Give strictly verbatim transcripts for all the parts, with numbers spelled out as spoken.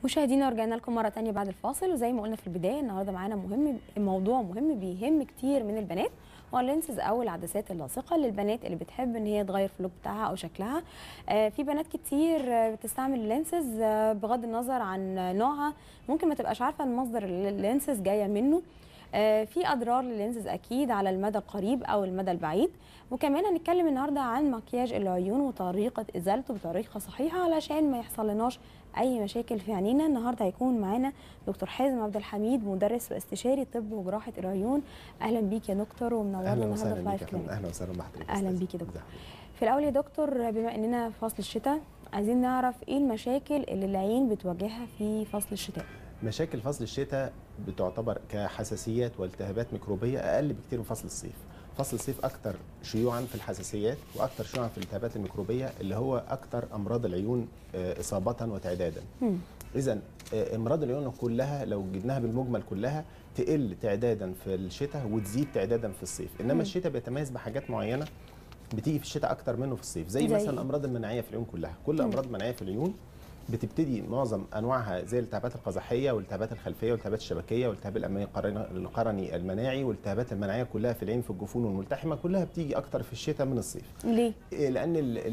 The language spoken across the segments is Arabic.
مشاهدينا رجعنا لكم مرة تانية بعد الفاصل، وزي ما قلنا في البداية النهارده معانا مهم موضوع مهم بيهم كتير من البنات، هو اللينسز او العدسات اللاصقة للبنات اللي بتحب ان هي تغير في اللوك بتاعها او شكلها. آه في بنات كتير آه بتستعمل اللينسز آه بغض النظر عن نوعها، ممكن ما تبقاش عارفة مصدر اللينسز جاية منه. آه في اضرار لللينسز اكيد على المدى القريب او المدى البعيد، وكمان هنتكلم النهارده عن مكياج العيون وطريقه ازالته بطريقه صحيحه علشان ما يحصل لناش اي مشاكل في عينينا. النهارده هيكون معانا دكتور حازم عبد الحميد، مدرس واستشاري طب وجراحه العيون. اهلا بيك يا دكتور ومنورنا النهارده في لايف كلينيك. اهلا وسهلا بحضرتك. اهلا بيك يا دكتور. في الاول يا دكتور، بما اننا في فصل الشتاء عايزين نعرف ايه المشاكل اللي العين بتواجهها في فصل الشتاء. مشاكل فصل الشتاء بتعتبر كحساسيات والتهابات ميكروبيه اقل بكتير من فصل الصيف. فصل الصيف اكثر شيوعا في الحساسيات واكثر شيوعا في الالتهابات الميكروبيه اللي هو اكثر امراض العيون اصابه وتعدادا. اذا امراض العيون كلها لو جبناها بالمجمل كلها تقل تعدادا في الشتاء وتزيد تعدادا في الصيف، انما الشتاء بيتميز بحاجات معينه بتيجي في الشتاء اكتر منه في الصيف، زي, زي مثلا الامراض المناعيه في العيون كلها. كل امراض المناعيه في العيون بتبتدي معظم انواعها زي الالتهابات القزحيه والالتهابات الخلفيه والالتهابات الشبكيه والالتهاب الامامي القرني المناعي والالتهابات المناعيه كلها في العين في الجفون والملتحمه كلها بتيجي اكتر في الشتاء من الصيف. ليه؟ لان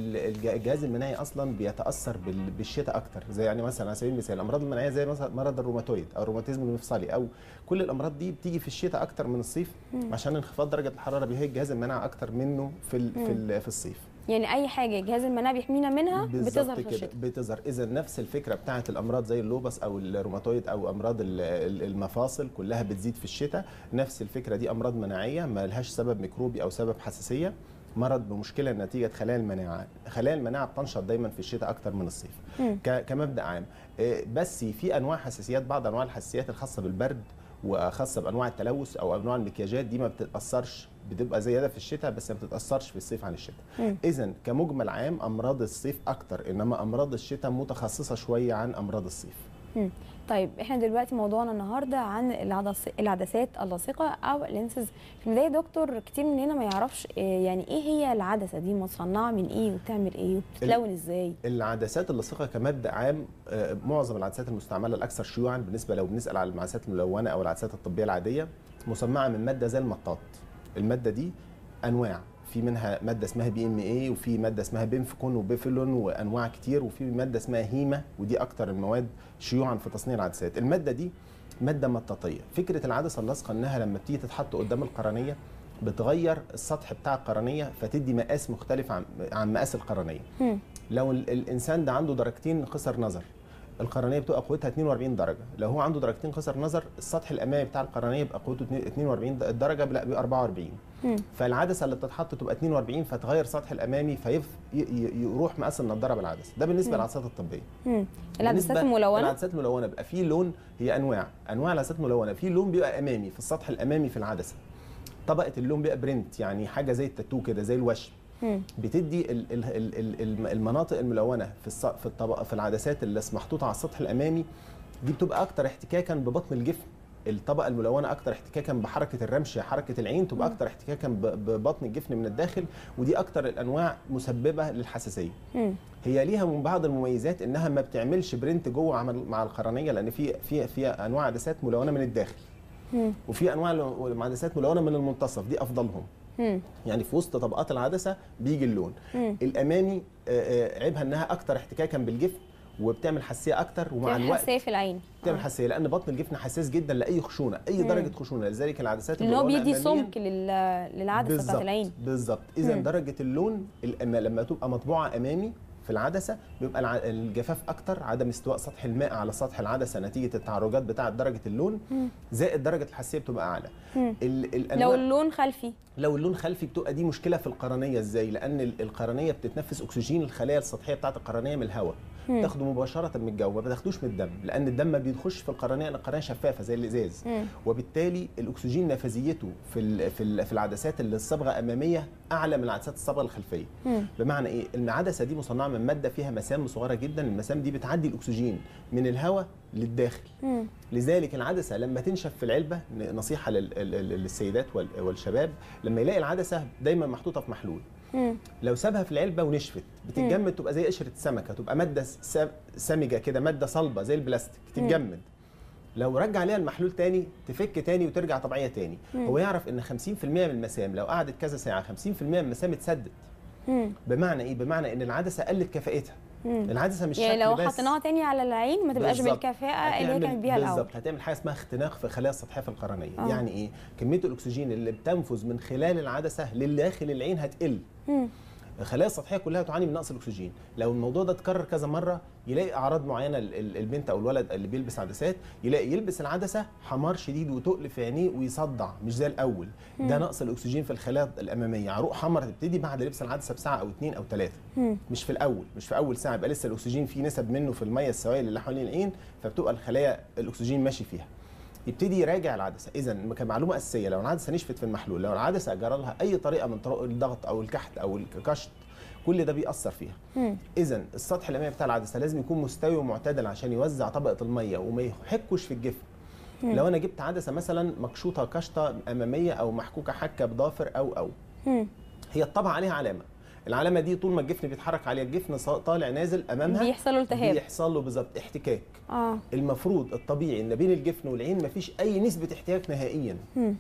الجهاز المناعي اصلا بيتاثر بالشتاء اكتر، زي يعني مثلا على سبيل المثال الامراض المناعيه زي مثلا مرض الروماتويد او الروماتيزم المفصلي او كل الامراض دي بتيجي في الشتاء اكتر من الصيف. مم. عشان انخفاض درجه الحراره بيهيج جهاز المناعه اكتر منه في في, في الصيف. يعني اي حاجه جهاز المناعه بيحمينا منها بتظهر في الشتاء. بتظهر. اذا نفس الفكره بتاعه الامراض زي اللوبس او الروماتويد او امراض المفاصل كلها بتزيد في الشتاء، نفس الفكره دي امراض مناعيه ما لهاش سبب ميكروبي او سبب حساسيه، مرض بمشكله نتيجه خلايا المناعه. خلايا المناعه بتنشط دايما في الشتاء اكتر من الصيف كمبدا عام. بس في انواع حساسيات، بعض انواع الحساسيات الخاصه بالبرد وخاصه بانواع التلوث او انواع المكياجات دي ما بتتاثرش، بتبقى زياده في الشتاء بس ما بتتاثرش في الصيف عن الشتاء. اذا كمجمل عام امراض الصيف اكتر، انما امراض الشتاء متخصصه شويه عن امراض الصيف. مم. طيب احنا دلوقتي موضوعنا النهارده عن العدس العدسات اللاصقه او اللينسز. في البدايه دكتور، كتير مننا ما يعرفش يعني ايه هي العدسه دي، مصنعه من ايه وبتعمل ايه وبتتلون ازاي؟ العدسات اللاصقه كمبدا عام معظم العدسات المستعمله الاكثر شيوعا بالنسبه لو بنسال على العدسات الملونه او العدسات الطبيه العاديه مصنعه من ماده زي المطاط. الماده دي انواع، في منها ماده اسمها بي ام اي وفي ماده اسمها بنفكون وبيفلون وانواع كتير، وفي ماده اسمها هيما ودي اكتر المواد شيوعا في تصنيع العدسات. الماده دي ماده مطاطيه. فكره العدسه اللاصقه انها لما بتيجي تتحط قدام القرنيه بتغير السطح بتاع القرنيه فتدي مقاس مختلف عن عن مقاس القرنيه. م. لو الانسان ده عنده درجتين قصر نظر القرنيه بتبقى قوتها اتنين واربعين درجه، لو هو عنده درجتين قصر نظر السطح الامامي بتاع القرنيه يبقى قوته اتنين واربعين درجه، لا بيبقى اربعة واربعين. مم. فالعدسه اللي بتتحط تبقى اتنين واربعين فتغير السطح الامامي فيروح مقاس النضاره بالعدسه. ده بالنسبه للعدسات الطبيه. امم العدسات الملونه، العدسات الملونه بيبقى في لون، هي انواع انواع العدسات الملونه. في لون بيبقى امامي في السطح الامامي في العدسه، طبقه اللون بيبقى برنت يعني حاجه زي التاتو كده زي الوشم، بتدي المناطق الملونه في في الطبقه في العدسات اللي محطوطه على السطح الامامي دي بتبقى اكتر احتكاكا ببطن الجفن. الطبقه الملونه اكتر احتكاكا بحركه الرمش حركه العين، تبقى اكتر احتكاكا ببطن الجفن من الداخل، ودي اكتر الانواع مسببه للحساسيه. هي ليها من بعض المميزات انها ما بتعملش برنت جوه مع القرنيه، لان في في في انواع عدسات ملونه من الداخل وفي انواع عدسات ملونه من المنتصف، دي افضلهم. مم. يعني في وسط طبقات العدسه بيجي اللون. مم. الامامي عيبها انها اكتر احتكاكا بالجفن وبتعمل حساسيه اكتر، ومع الوقت حساسيه في العين بتعمل حساسيه لان بطن الجفن حساس جدا لاي خشونه، اي مم. درجه خشونه، لذلك العدسات اللي هو بيدي سمك للعدسه بتاعت العين بالظبط. اذا درجه اللون لما تبقى مطبوعه امامي في العدسه بيبقى الجفاف اكتر، عدم استواء سطح الماء على سطح العدسه نتيجه التعرجات بتاعه درجه اللون، مم. زائد درجه الحساسيه بتبقى اعلى. لو اللون خلفي لو اللون خلفي بتبقى دي مشكله في القرنيه. ازاي؟ لان القرنيه بتتنفس اكسجين الخلايا السطحيه بتاعه القرنيه من الهواء، تاخده مباشره من الجو، ما بتاخدوش من الدم، لان الدم ما بيدخلش في القرنيه لان القرنيه شفافه زي الازاز، مم. وبالتالي الاكسجين نفاذيته في في في العدسات اللي الصبغه اماميه اعلى من العدسات الصبغه الخلفيه. مم. بمعنى ايه؟ ان العدسه دي مصنعه من ماده فيها مسام صغيره جدا، المسام دي بتعدي الاكسجين من الهواء للداخل. مم. لذلك العدسه لما تنشف في العلبه، نصيحه للسيدات والشباب، لما يلاقي العدسه دايما محطوطه في محلول، مم. لو سابها في العلبه ونشفت بتتجمد، تبقى زي قشره السمكه، تبقى ماده س- سمجه كده، ماده صلبه زي البلاستيك تتجمد. لو رجع عليها المحلول تاني تفك تاني وترجع طبيعيه تاني. مم. هو يعرف ان خمسين في المية من المسام لو قعدت كذا ساعه خمسين في المية من المسام اتسدت. مم. بمعنى ايه؟ بمعنى ان العدسه قلت كفاءتها. مم. العدسه مش يعني شكل لو بس. حطيناها تاني على العين ما تبقاش بالظبط. بالكفاءه اللي هي هتعمل- كانت بيها الاول. بالظبط، هتعمل حاجه اسمها اختناق في الخلايا السطحيه في القرنيه. آه. يعني ايه؟ كميه الاكسجين اللي بتنفذ من خلال العدسه لداخل العين هتقل. مم. الخلايا السطحيه كلها تعاني من نقص الاكسجين. لو الموضوع ده اتكرر كذا مره يلاقي اعراض معينه، ال- ال- البنت او الولد اللي بيلبس عدسات يلاقي يلبس العدسه حمار شديد وتقل في عينيه ويصدع مش زي الاول. ده نقص الاكسجين في الخلايا الاماميه. عروق حمراء تبتدي بعد لبس العدسه بساعه او اثنين او ثلاثه، مش في الاول، مش في اول ساعه، يبقى لسه الاكسجين فيه نسب منه في الميه السوائل اللي حوالين العين، فبتبقى الخلايا الاكسجين ماشي فيها. يبتدي يراجع العدسه. اذا كمعلومه اساسيه، لو العدسه نشفت في المحلول، لو العدسه جرى لها اي طريقه من طرق الضغط او الكحت او الكشط، كل ده بيأثر فيها. اذا السطح الامامي بتاع العدسه لازم يكون مستوي ومعتدل عشان يوزع طبقه الميه وما يحكش في الجفن. مم. لو انا جبت عدسه مثلا مكشوطه كشطه اماميه او محكوكه حكه بضافر او او مم. هي الطبعه عليها علامه. العلامه دي طول ما الجفن بيتحرك عليها، الجفن صا- طالع نازل امامها، بيحصل له التهاب. بيحصل له بالظبط احتكاك. اه المفروض الطبيعي ان بين الجفن والعين مفيش اي نسبه احتكاك نهائيا. مم.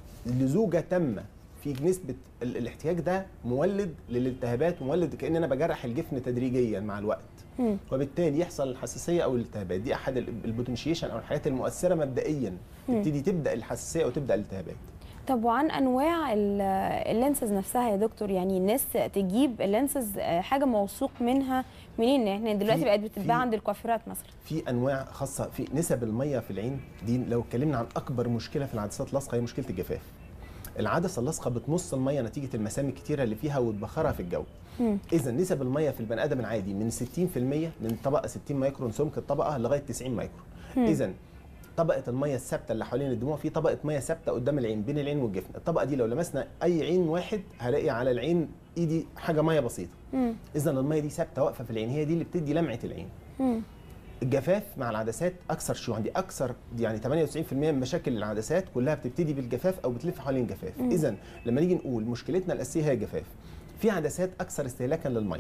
لزوجه تامه في نسبه ال- الاحتكاك ده مولد للالتهابات، مولد كأن انا بجرح الجفن تدريجيا مع الوقت. مم. وبالتالي يحصل الحساسيه او الالتهابات. دي احد ال- البوتنشيشن او الحاجات المؤثره مبدئيا، تبتدي تبدا الحساسيه او تبدا الالتهابات. طب وعن انواع ال- اللينسز نفسها يا دكتور، يعني الناس تجيب اللينسز آه، حاجه موثوق منها منين؟ احنا دلوقتي في- بقت بتتباع في- عند الكوافيرات مثلا. في انواع خاصه في نسب الميه في العين دي. لو اتكلمنا عن اكبر مشكله في العدسات اللاصقه هي مشكله الجفاف. العدسه اللاصقه بتمص الميه نتيجه المسام الكتيره اللي فيها وتبخرها في الجو. مم. اذا نسب الميه في البني ادم العادي من ستين في المية من طبقه ستين مايكرون سمك الطبقه لغايه تسعين مايكرون. اذا طبقه الميه الثابته اللي حوالين الدموع، في طبقه ميه ثابته قدام العين بين العين والجفن. الطبقه دي لو لمسنا اي عين واحد هلاقي على العين ايدي حاجه ميه بسيطه. مم. اذا الميه دي ثابته واقفه في العين، هي دي اللي بتدي لمعه العين. مم. الجفاف مع العدسات اكثر شيوعا. دي اكثر دي يعني ثمانية وتسعين في المية من مشاكل العدسات كلها بتبتدي بالجفاف او بتلف حوالين الجفاف. اذا لما نيجي نقول مشكلتنا الاساسيه هي الجفاف، في عدسات اكثر استهلاكا للميه.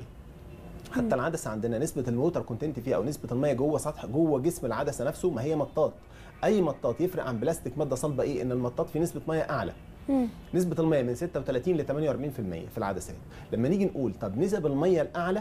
حتى العدسه عندنا نسبه الووتر كونتنت فيها او نسبه الميه جوه سطح جوه جسم العدسه نفسه، ما هي مطاط. اي مطاط يفرق عن بلاستيك ماده صلبه ايه؟ ان المطاط فيه نسبه ميه اعلى. مم. نسبه الميه من ستة وثلاثين ل ثمانية وأربعين في المية في العدسات. لما نيجي نقول طب نسب الميه الاعلى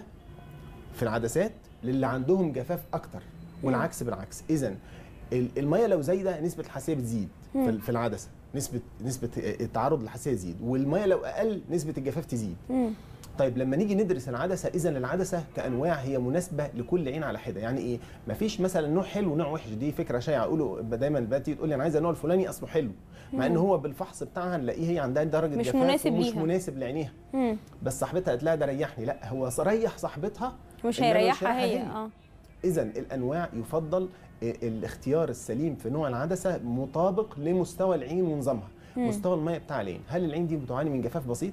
في العدسات للي عندهم جفاف اكتر، والعكس بالعكس. اذا الميه لو زايده نسبه الحساسيه بتزيد في في العدسه، نسبه نسبه التعرض للحساسيه تزيد، والميه لو اقل نسبه الجفاف تزيد. مم. طيب لما نيجي ندرس العدسه، اذا العدسه كانواع هي مناسبه لكل عين على حده. يعني ايه؟ مفيش مثلا نوع حلو ونوع وحش. دي فكره شائعه، يقولوا دايما البنات تيجي تقول لي انا عايزه النوع الفلاني اصله حلو، مع ان هو بالفحص بتاعها نلاقيه هي عندها درجه مش جفاف مناسب ومش ليها. مناسب لعينيها. مم. بس صاحبتها قالت لها ده ريحني، لا هو ريح صاحبتها مش إنما هيريحها هي. هي. اه اذا الانواع يفضل الاختيار السليم في نوع العدسه مطابق لمستوى العين ونظامها. مم. مستوى الميه بتاع العين، هل العين دي بتعاني من جفاف بسيط؟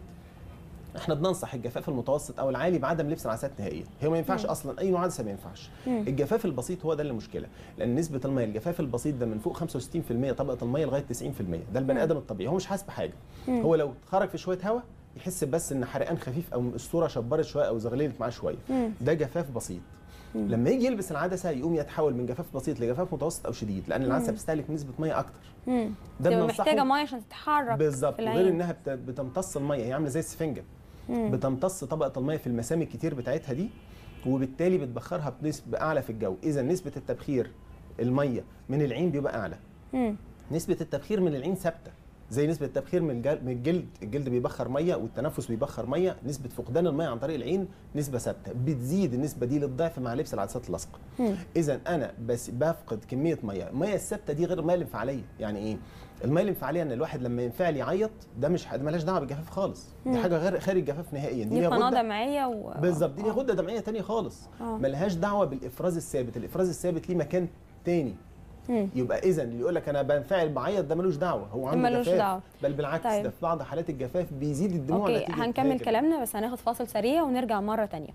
احنا بننصح الجفاف المتوسط او العالي بعدم لبس العدسات نهائيا. هي ما ينفعش مم. اصلا، اي نوع عدسه ما ينفعش. مم. الجفاف البسيط هو ده اللي مشكله، لان نسبه الميه الجفاف البسيط ده من فوق خمسة وستين في المية طبقه الميه لغايه تسعين في المية. ده البني مم. ادم الطبيعي، هو مش حاسس بحاجه. مم. هو لو خرج في شويه هواء يحس بس ان حرقان خفيف او الصوره شبرت شويه او زغللت معاه شويه. مم. ده جفاف بسيط. مم. لما يجي يلبس العدسه يقوم يتحول من جفاف بسيط لجفاف متوسط او شديد، لان العدسه مم. بتستهلك نسبه ميه اكتر. مم. ده تبقى بننصحه محتاجه ميه عشان تتحرك بالظبط. في وغير العين. انها بت- بتمتص الميه، هي عامله زي السفنجه، مم. بتمتص طبقه الميه في المسام الكتير بتاعتها دي، وبالتالي بتبخرها بنسبه اعلى في الجو. اذا نسبه التبخير الميه من العين بيبقى اعلى. مم. نسبه التبخير من العين ثابته، زي نسبه التبخير من الجل- من الجلد. الجلد بيبخر ميه والتنفس بيبخر ميه. نسبه فقدان الميه عن طريق العين نسبه ثابته، بتزيد النسبه دي للضعف مع لبس العدسات اللاصقه. مم. اذا انا بس بفقد كميه ميه. الميه الثابته دي غير الميه الانفعاليه. يعني ايه الميه الانفعاليه؟ ان الواحد لما ينفعل يعيط، ده مش ده مالهاش دعوه بالجفاف خالص. دي مم. حاجه غير خارج الجفاف نهائيا. دي ليها قناه غدة- دمعيه و... بالظبط، دي ليها آه. غده دمعيه ثانيه خالص، آه. ملهاش دعوه بالافراز الثابت. الافراز الثابت ليه مكان تاني. مم. يبقى اذا اللي يقول لك انا بنفعل بعيط ده ملوش دعوه، هو عنده ملوش جفاف. دعوة. بل بالعكس، طيب. ده في بعض حالات الجفاف بيزيد الدموع اوكي نتيجة هنكمل هيك. كلامنا، بس هناخد فاصل سريع ونرجع مره تانية.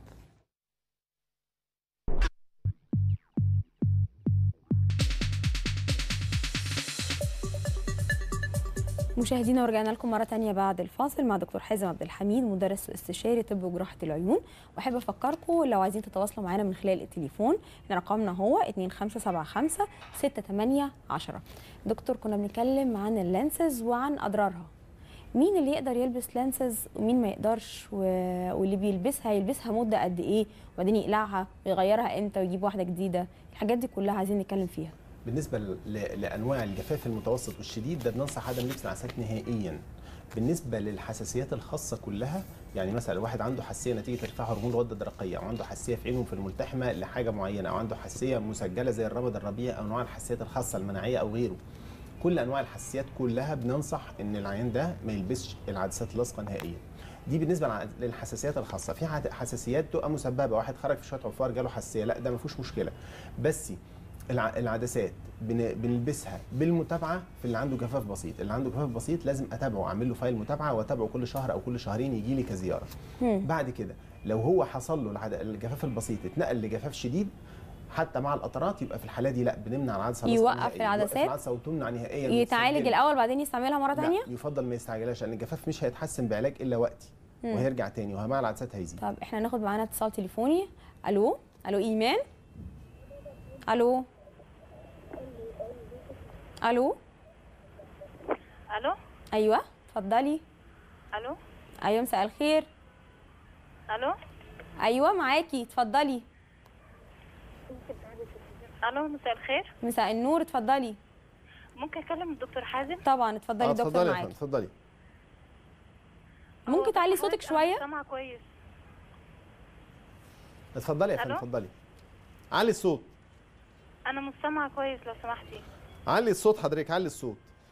مشاهدينا ورجعنا لكم مرة تانية بعد الفاصل مع دكتور حازم عبد الحميد مدرس استشاري طب وجراحة العيون. واحب افكركم لو عايزين تتواصلوا معانا من خلال التليفون احنا رقمنا هو اتنين خمسة سبعة خمسة ستة تمانية عشرة. دكتور كنا بنتكلم عن اللانسز وعن اضرارها. مين اللي يقدر يلبس لانسز ومين ما يقدرش و... واللي بيلبسها يلبسها مدة قد ايه وبعدين يقلعها ويغيرها امتى ويجيب واحدة جديدة؟ الحاجات دي كلها عايزين نتكلم فيها. بالنسبه ل... لانواع الجفاف المتوسط والشديد ده بننصح عدم لبس العدسات نهائيا. بالنسبه للحساسيات الخاصه كلها، يعني مثلا واحد عنده حساسيه نتيجه ارتفاع هرمون الغده الدرقيه، او عنده حساسيه في عينه في الملتحمه لحاجه معينه، او عنده حساسيه مسجله زي الرمد الربيعي او انواع الحساسيات الخاصه المناعيه او غيره، كل انواع الحساسيات كلها بننصح ان العيان ده ما يلبسش العدسات اللاصقه نهائيا. دي بالنسبه للحساسيات الخاصه. في حساسيات تبقى مسببه، واحد خرج في شويه عفار جاله حساسيه، لا ده ما فيهوش مشكله. بس العدسات بنلبسها بالمتابعه في اللي عنده جفاف بسيط، اللي عنده جفاف بسيط لازم اتابعه، اعمل له فايل متابعه واتابعه كل شهر او كل شهرين يجي لي كزياره. مم. بعد كده لو هو حصل له الجفاف البسيط اتنقل لجفاف شديد حتى مع القطرات، يبقى في الحاله دي لا بنمنع العدسه، يوقف العدسات، يوقف العدسه وتمنع نهائيا، يتعالج الاول بعدين يستعملها مره ثانيه. لا يفضل ما يستعجلهاش لان الجفاف مش هيتحسن بعلاج الا وقتي. مم. وهيرجع تاني ومع العدسات هيزيد. طب احنا هناخد معانا اتصال تليفوني. الو الو ايمان. الو الو الو ايوه اتفضلي. الو ايوه مساء الخير. الو ايوه معاكي اتفضلي. الو مساء الخير. مساء النور اتفضلي. ممكن اكلم الدكتور حازم؟ طبعا اتفضلي. الدكتور معاكي. اتفضلي. ممكن تعلي صوتك شويه؟ انا سامعه كويس. اتفضلي يا فندم اتفضلي. علي الصوت. انا مش سامعه كويس لو سمحتي. علي الصوت حضرتك، علي الصوت.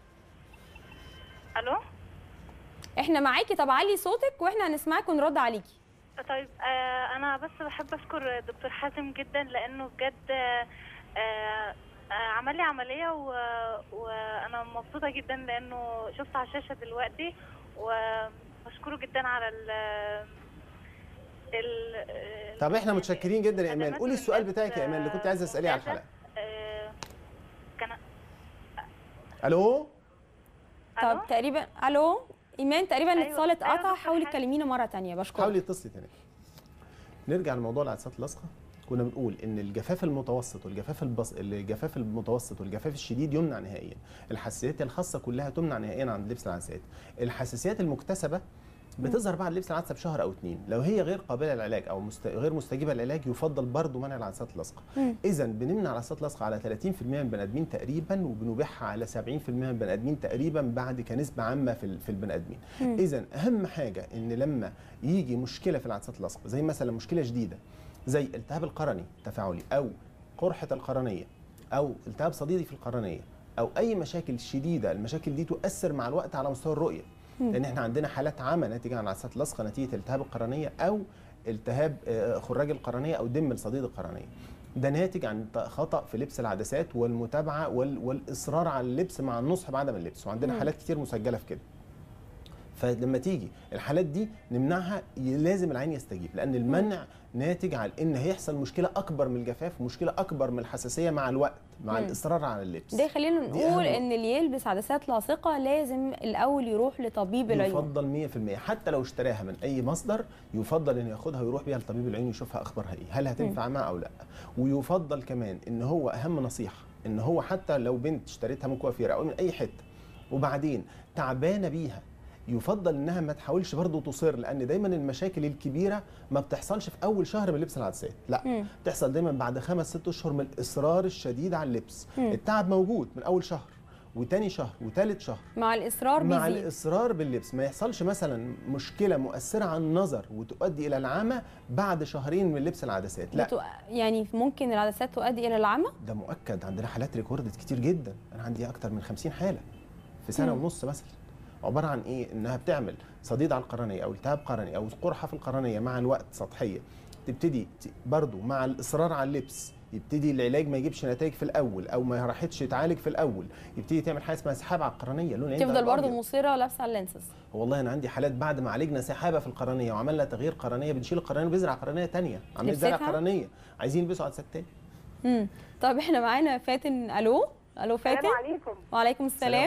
الو احنا معاكي. طب علي صوتك واحنا هنسمعك ونرد عليكي. طيب آه انا بس بحب اشكر دكتور حازم جدا لانه بجد آه آه عمل لي عمليه وانا مبسوطه جدا لانه شفت على الشاشه دلوقتي، وبشكره جدا على ال ال طب احنا متشكرين جدا يا ايمان. قولي السؤال بتاعك يا ايمان اللي كنت عايزه تساليه على الحلقه. آه كان الو. طب تقريبا الو ايمان تقريبا الاتصال اتقطع. حاولي تكلمينا مره ثانيه. بشكرك. حاولي اتصلي ثاني. نرجع لموضوع العدسات اللاصقه. كنا بنقول ان الجفاف المتوسط والجفاف البص... الجفاف المتوسط والجفاف الشديد يمنع نهائيا. الحساسيات الخاصه كلها تمنع نهائيا عند لبس العدسات. الحساسيات المكتسبه بتظهر بعد لبس العدسه بشهر او اتنين، لو هي غير قابله للعلاج او مست... غير مستجيبه للعلاج يفضل برضه منع العدسات اللاصقه. اذا بنمنع العدسات اللاصقه على ثلاثين في المية من البني ادمين تقريبا، وبنبيعها على سبعين في المية من البني ادمين تقريبا بعد كنسبه عامه في في البني ادمين. اذا اهم حاجه ان لما يجي مشكله في العدسات اللاصقه زي مثلا مشكله جديده زي التهاب القرني التفاعلي او قرحه القرنيه او التهاب صديدي في القرنيه او اي مشاكل شديده، المشاكل دي تؤثر مع الوقت على مستوى الرؤيه. لان احنا عندنا حالات عامه ناتجه عن العدسات اللاصقه نتيجه التهاب القرنيه او التهاب خراج القرنيه او دم الصديد القرنيه. ده ناتج عن خطا في لبس العدسات والمتابعه والاصرار على اللبس مع النصح بعدم اللبس، وعندنا حالات كتير مسجله في كده. فلما تيجي الحالات دي نمنعها، لازم العين يستجيب، لان المنع ناتج عن ان هيحصل مشكله اكبر من الجفاف ومشكله اكبر من الحساسيه مع الوقت مع مم. الاصرار على اللبس. ده خلينا نقول ان اللي يلبس عدسات لاصقه لازم الاول يروح لطبيب العيون. يفضل مية في المية حتى لو اشتراها من اي مصدر، يفضل انه ياخدها ويروح بيها لطبيب العيون يشوفها اخبارها ايه، هل هتنفع معاه او لا. ويفضل كمان ان هو اهم نصيحه ان هو حتى لو بنت اشتريتها من كوافير او من اي حته وبعدين تعبانه بيها، يفضل انها ما تحاولش برضه تصر، لان دايما المشاكل الكبيره ما بتحصلش في اول شهر من لبس العدسات، لا مم. بتحصل دايما بعد خمس ست اشهر من الاصرار الشديد على اللبس. مم. التعب موجود من اول شهر وتاني شهر وتالت شهر، مع الاصرار بيزيد. مع الاصرار باللبس ما يحصلش مثلا مشكله مؤثره على النظر وتؤدي الى العمى بعد شهرين من لبس العدسات، لا بتو... يعني ممكن العدسات تؤدي الى العمى؟ ده مؤكد، عندنا حالات ريكوردت كتير جدا، انا عندي اكتر من خمسين حاله في سنه مم. ونص مثلا. عباره عن ايه؟ انها بتعمل صديد على القرنيه او التهاب قرني او قرحه في القرنيه مع الوقت سطحيه، تبتدي برضو مع الاصرار على اللبس يبتدي العلاج ما يجيبش نتائج في الاول او ما راحتش تعالج في الاول، يبتدي تعمل حاجه اسمها سحاب على القرنيه، لون تفضل برضو مصيره لابسه على اللينسز. والله انا عندي حالات بعد ما عالجنا سحابه في القرنيه وعملنا تغيير قرنيه بنشيل القرنيه وبنزرع قرنيه ثانيه، عاملين زرع قرنيه عايزين يلبسوا عدسات ثاني. امم طب احنا معانا فاتن. الو الو فاتن. السلام عليكم. وعليكم السلام.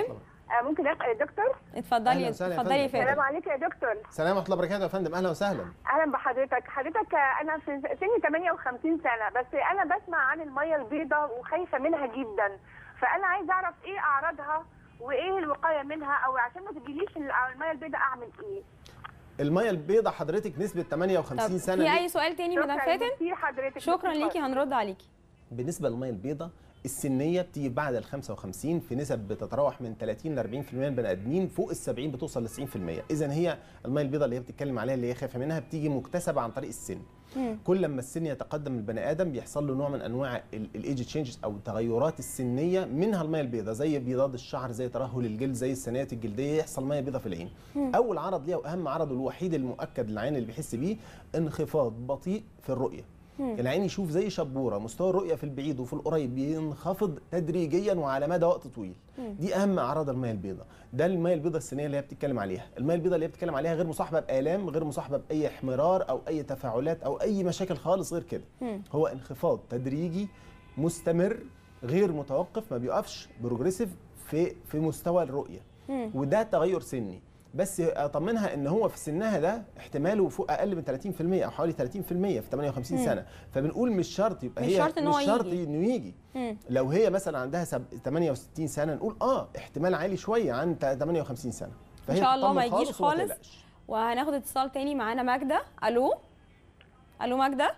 آه ممكن اسال الدكتور؟ اتفضلي اتفضلي يا فندم. السلام عليكم يا دكتور. السلام ورحمه الله وبركاته يا فندم، اهلا وسهلا. اهلا بحضرتك. حضرتك انا في سني ثمانية وخمسين سنه، بس انا بسمع عن الميه البيضاء وخايفه منها جدا، فانا عايزه اعرف ايه اعراضها وايه الوقايه منها، او عشان ما تجيليش الميه البيضاء اعمل ايه؟ الميه البيضاء حضرتك نسبه ثمانية وخمسين سنه. في اي سؤال تاني مدام فاتن؟ حضرتك شكرا ليكي، هنرد عليكي. بالنسبه للميه البيضاء السنيه بتيجي بعد ال خمسة وخمسين في نسب بتتراوح من ثلاثين ل أربعين بالمية من البني ادمين، فوق ال سبعين بتوصل ل تسعين بالمية. اذا هي الميه البيضاء اللي هي بتتكلم عليها اللي هي خايفه منها بتيجي مكتسبه عن طريق السن. مم. كل لما السن يتقدم البني ادم بيحصل له نوع من انواع الايدج تشينجز او التغيرات السنيه، منها الميه البيضاء زي بيضاد الشعر، زي ترهل الجلد، زي الثنايات الجلديه، يحصل ميه بيضاء في العين. مم. اول عرض ليها واهم عرض الوحيد المؤكد للعين اللي بيحس بيه انخفاض بطيء في الرؤيه. العين يشوف زي شبوره، مستوى الرؤيه في البعيد وفي القريب بينخفض تدريجيا وعلى مدى وقت طويل. مم. دي اهم اعراض الميه البيضاء. ده الميه البيضاء السنيه اللي هي بتتكلم عليها. الميه البيضاء اللي هي بتتكلم عليها غير مصاحبه بالام، غير مصاحبه باي احمرار او اي تفاعلات او اي مشاكل خالص غير كده. مم. هو انخفاض تدريجي مستمر غير متوقف، ما بيقفش، بروجريسيف في في مستوى الرؤيه. مم. وده تغير سني، بس اطمنها ان هو في سنها ده احتماله فوق اقل من ثلاثين بالمية او حوالي ثلاثين بالمية في ثمانية وخمسين مم. سنه، فبنقول مش شرط يبقى مش هي شرط إن مش هو شرط يجي. انه يجي. مم. لو هي مثلا عندها ثمانية وستين سنه نقول اه احتمال عالي شويه عن ثمانية وخمسين سنه، فهي ان شاء الله ما يجيش خالص. وهناخد اتصال تاني معانا ماجده. الو الو ماجده.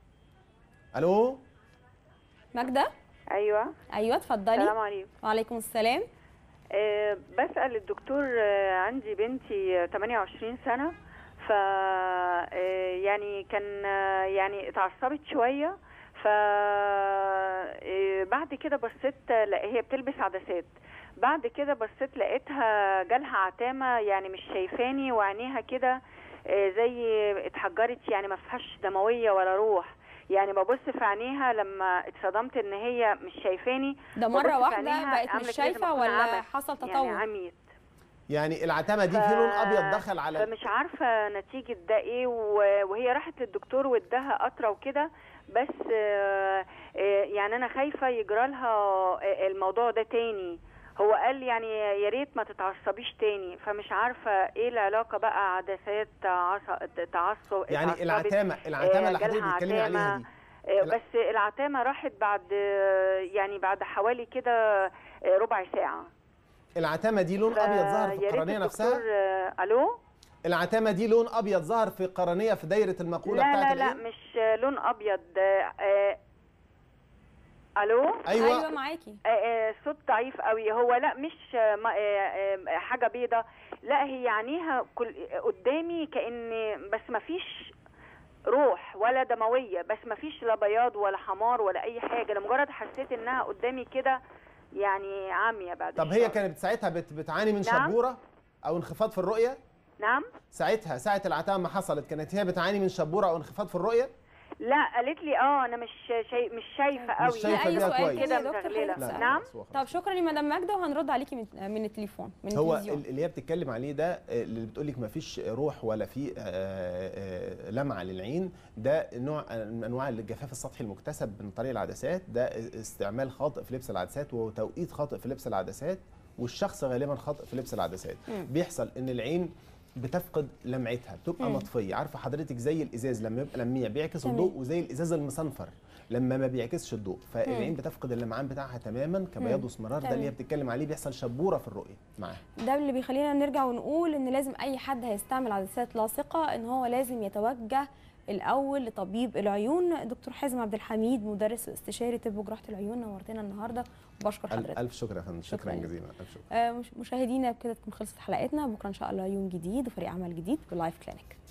الو ماجده. ايوه ايوه اتفضلي. السلام عليكم. وعليكم السلام. أه بسأل الدكتور، أه عندي بنتي ثمانية وعشرين سنة، ف أه يعني كان أه يعني اتعصبت شوية، ف أه بعد كده بصيت هي بتلبس عدسات، بعد كده بصيت لقيتها جالها عتامة، يعني مش شايفاني وعينيها كده أه زي اتحجرت، يعني ما فيهاش دموية ولا روح، يعني ببص في عينيها لما اتصدمت ان هي مش شايفاني. ده مره واحده بقت مش شايفه ولا حصل تطور؟ يعني عميت. يعني العتامه دي ف... في لون ابيض دخل على، فمش عارفه نتيجه ده ايه، وهي راحت للدكتور واداها قطره وكده، بس يعني انا خايفه يجرى لها الموضوع ده تاني. هو قال يعني يا ريت ما تتعصبيش تاني، فمش عارفه ايه العلاقه بقى، عدسات، تعصب، يعني العتامه العتامه اللي حضرتك بتتكلمي عليها دي، بس العتامه راحت بعد يعني بعد حوالي كده ربع ساعه. العتامه دي لون ابيض ظهر في القرنيه نفسها؟ الو العتامه دي لون ابيض ظهر في القرنيه في دايره المقوله لا بتاعت لا لا لا مش لون ابيض. آه الو ايوه ايوه معاكي. صوت ضعيف قوي. هو لا مش حاجه بيضه، لا هي عينيها كل قدامي كأن، بس ما فيش روح ولا دمويه، بس ما فيش لا بياض ولا حمار ولا اي حاجه، لمجرد حسيت انها قدامي كده يعني عاميه بعد. طب هي كانت ساعتها بت بتعاني من نعم؟ شبوره او انخفاض في الرؤيه؟ نعم. ساعتها ساعه العتامه ما حصلت كانت هي بتعاني من شبوره او انخفاض في الرؤيه؟ لا قالت لي اه انا مش شايف مش شايفه قوي. مش شايفه اي سؤال كده متغلله. نعم. طب شكرا يا مدام ماجده، وهنرد عليكي من, من التليفون من هو التلفزيون. اللي هي بتتكلم عليه ده اللي بتقول لك ما فيش روح ولا في لمعه للعين، ده نوع من انواع الجفاف السطحي المكتسب من طريق العدسات، ده استعمال خاطئ في لبس العدسات وتوقيت خاطئ في لبس العدسات، والشخص غالبا خاطئ في لبس العدسات. م. بيحصل ان العين بتفقد لمعتها، بتبقى مم. مطفيه. عارفه حضرتك زي الازاز لما يبقى لميع بيعكس الضوء، وزي الازاز المصنفر لما ما بيعكسش الضوء، فالعين بتفقد اللمعان بتاعها تماما كبياض واسمرار. ده اللي هي بتتكلم عليه، بيحصل شبوره في الرؤيه معاها. ده اللي بيخلينا نرجع ونقول ان لازم اي حد هيستعمل عدسات لاصقه ان هو لازم يتوجه الاول لطبيب العيون. دكتور حازم عبد الحميد، مدرس واستشاري طب وجراحه العيون، نورتنا النهارده وبشكر حضرتك. الف شكر يا فندم. شكرا جزيلا. الف شكر. آه مشاهدينا بكده تكون خلصت حلقتنا. بكره ان شاء الله يوم جديد وفريق عمل جديد بلايف كلينيك.